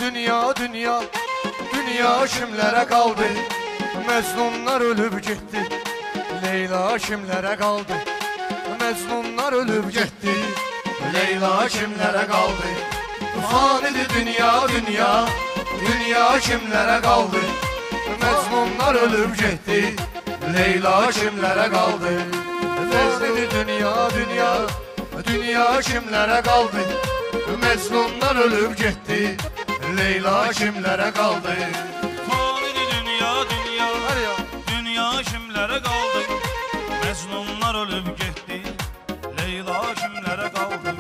dünya, dünya, dünya kimlere kaldı? Mecnunlar ölüp gitti, Leyla kimlere kaldı? Mecnunlar ölüp gitti, Leyla kimlere kaldı? Fanidir dünya, dünya, dünya kimlere kaldı? Mecnunlar ölüp gitti, Leyla kimlere kaldı? Fanidir dünya, dünya, dünya kimlere kaldı? Mecnunlar ölüp gitti, Leyla kimlere kaldı? Fanidir dünya, dünya, dünya kimlere kaldı? Mecnunlar ölüp gitti, Leyla kimlere kaldı?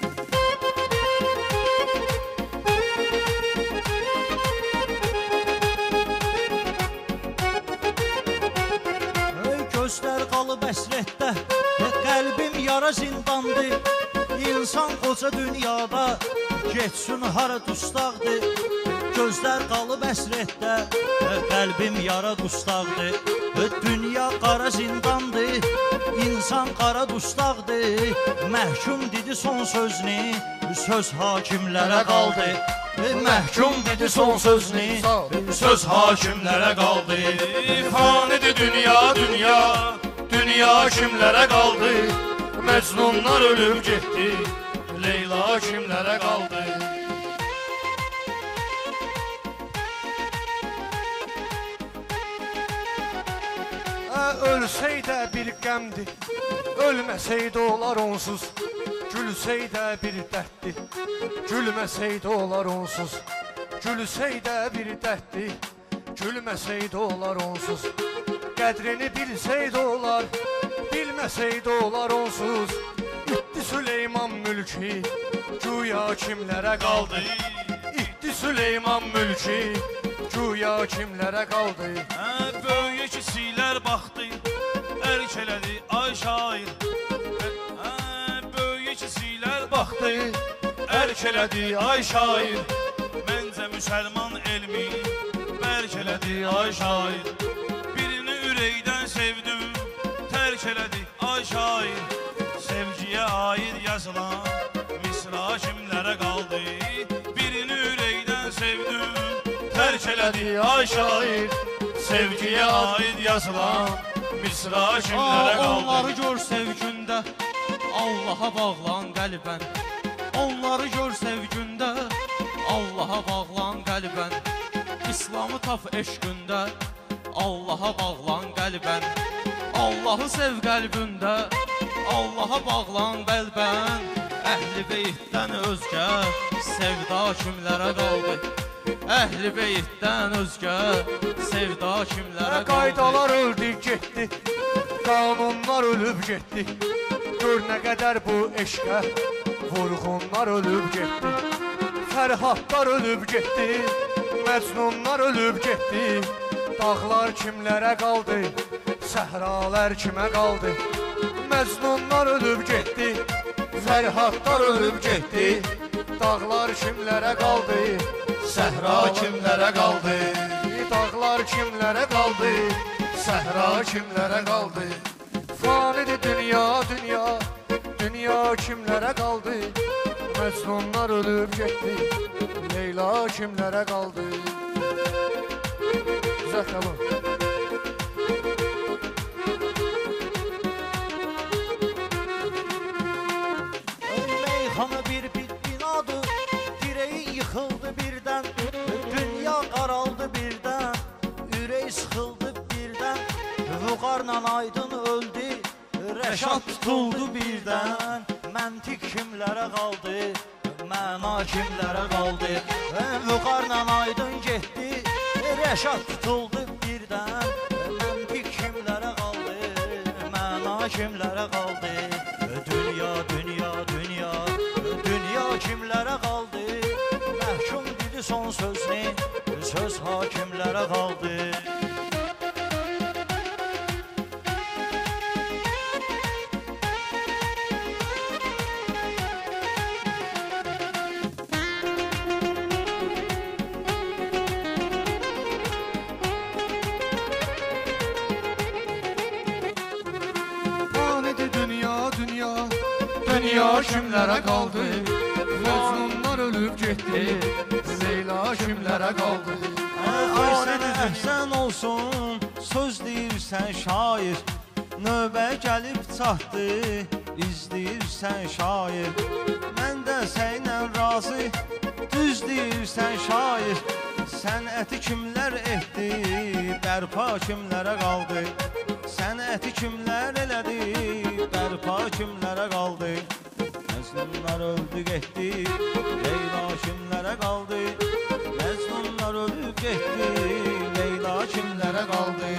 Gözler qalıb əsrətdə, qəlbim yara zindandır. İnsan qoca dünyada getsin hara dustaqdır. Gözlər qalıb əsrətdə, qəlbim yara dustaqdır. Dünya qara zindandır, insan qara dustaqdır. Məhkum dedi son sözünü, söz hakimlərə qaldı. Məhkum dedi son sözünü, söz hakimlərə qaldı. Fanidir dünya, dünya, dünya kimlere kaldı? Mecnunlar ölüp gitti, Leyla kimlere kaldı? Ölseydə bir qəmdir, ölməsəydə olar onsuz. Gülseydə bir dərddir, gülməsəydə olar onsuz. Gülseydə bir dərddir, gülməsəydə olar onsuz. Qədrini bilsəydə olar, bilməsəydə olar onsuz. İtdi Süleyman mülki, güya kimlərə qaldı? İtdi Süleyman mülki, güya kimlərə qaldı? Böyük kisilər baxdı, erkələdi ay şair. Böyük kisilər baxdı, erkələdi ay şair. Məncə müsəlman elmi bərkələdi ay şair. Birini ürəkdən sevdim, tərk elədi ay şair. Sevgiyə aid yazılan misra kimlərə qaldı? Birini ürəkdən sevdim, tərk elədi ay şair. Sevgiyə aid yazılan misra kimlərə qaldı? Onları gör sevgündə, Allaha bağlan qəlbən. Onları gör sevgündə, Allaha bağlan qəlbən. İslamı tap eşqündə, Allaha bağlan qəlbən. Allahı sev qəlbündə, Allaha bağlan qəlbən. Əhli beytdən özgə sevda kimlərə qaldı? Əhli beytdən özgə sevda kimlərə qaldı? Qaydalar öldü getdi, qanunlar ölüb getdi. Gör nə qədər bu eşqə vurğunlar ölüb getdi. Fərhadlar ölüb getdi, Məcnunlar ölüb getdi. Dağlar kimlərə qaldı, səhralar kimə qaldı? Məcnunlar ölüb getdi, Fərhadlar ölüb getdi. Dağlar kimlərə qaldı, səhra kimlərə qaldı? Dağlar kimlərə qaldı, səhra kimlərə qaldı? Fanidir dünya, dünya, dünya kimlərə qaldı? Məcnunlar ölüb getdi, Leyla kimlərə qaldı? Güzel tamam. Meyxana bir binadır, direği yıkıldı birden. Dünya qaraldı birden, ürək sıxıldı birden. Vüqarla aydın öldü, Rəşad tutuldu birden. Məntiq kimlərə qaldı, məna kimlərə qaldı? Vüqarla aydın getdi, Rəşad tutuldu birden. Məntiq kimlərə qaldı, məna kimlərə qaldı? Dünya, dünya, dünya, dünya kimlərə qaldı? Məhkum dedi son sözünü, söz hakimlərə qaldı. Dünya kimlərə qaldı? Mecnunlar ölüb getdi, Leyla kimlərə qaldı? Ay sənə əhsən olsun, söz deyirsən şair. Növbə gəlib çatdı, izləyirsən şair. Mən də sənlə razı, düz deyirsən şair. Sənəti kimlər etdi, bərpa kimlərə qaldı? Sənəti kimlər elədi, bərpa kimlərə qaldı? Məcnunlar öldü getdi, Leyla kimlərə qaldı? Məcnunlar ölüb getdi, Leyla kimlərə qaldı?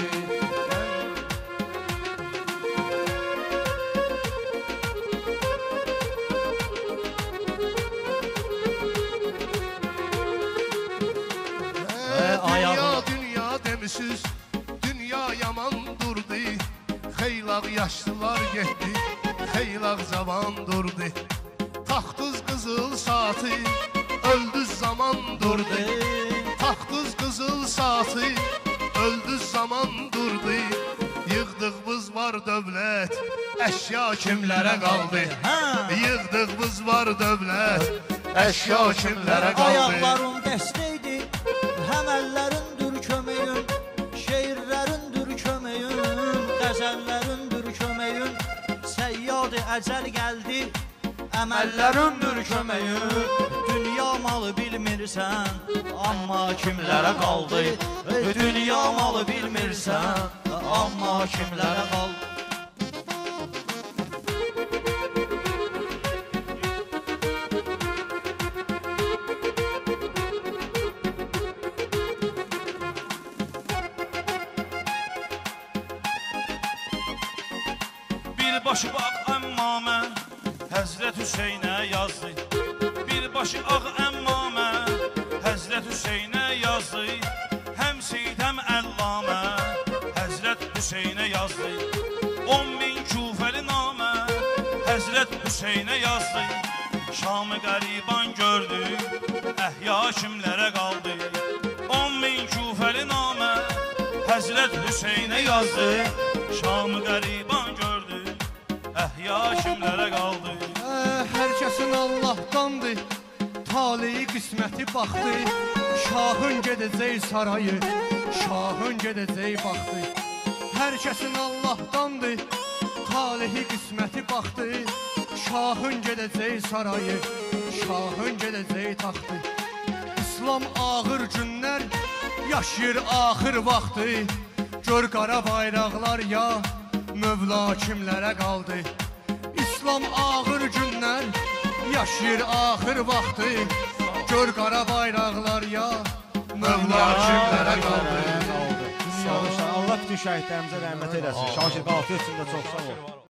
Dünya demişiz, dünya yaman durdu. Xeylaq yaşlılar getdi, xeylaq cavan durdu. Taxtız qızıl saati, öldüz zaman durdu. Taxtız qızıl saati, öldüz zaman durdu. Yığdığımız var dövlət, əşya kimlərə qaldı? Yığdığımız var dövlət, əşya kimlərə qaldı? Ayaqlarım dəstəydi, həm əllərindir köməyün, şeirlərindir köməyün, qəzəllərindir köməyün. Səyyad-ı əcəl gəldi, əməllərindir köməyün. Dünya malı bilmirsən, amma kimlərə qaldı? Dünya malı bilmirsən, amma kimlərə qaldı? Başı bax əmmamə Həzrət Hüseynə yazdı. Birbaşı ağ əmmamə Həzrət Hüseynə yazdı. Həm Seyyid həm Əllamə Həzrət Hüseynə yazdı. 10.000 küfəli namə Həzrət Hüseynə yazdı. Şamı qəriban gördü, əhya kimlərə qaldı? 10.000 küfəli namə Həzrət Hüseynə yazdı. Şamı qəriban gördü, əhya kimlərə qaldı? Hər kəsin Allahdandır, taleyi qisməti baxdı. Şahın gedəcək sarayı, şahın gedəcək baxdı. Hər kəsin Allahdandır, taleyi qisməti baxdı. Şahın gedəcək sarayı, şahın gedəcək taxtı. İslam ağır günlər, yaşayır axır vaxtı. Gör qara bayraqlar ya, Mövla kimlərə qaldı? İslam ağır günlər, yaşayır axır vaxtı. Gör qara bayraqlar ya, Mövla kimlərə qaldı? Allah bütün şəhidlərimizə rəhmət eləsin. Şakir Qalxı üçün də çox sağ ol.